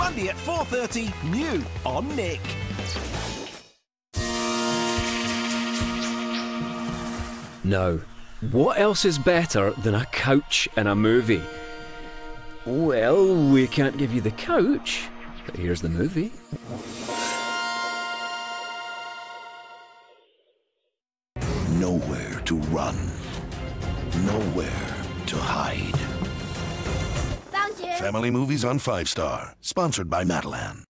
Monday at 4:30, new on Nick. Now, what else is better than a couch in a movie? Well, we can't give you the couch, but here's the movie. Nowhere to run. Nowhere to hide. Found you. Family Movies on 5 Star. Sponsored by Madeline.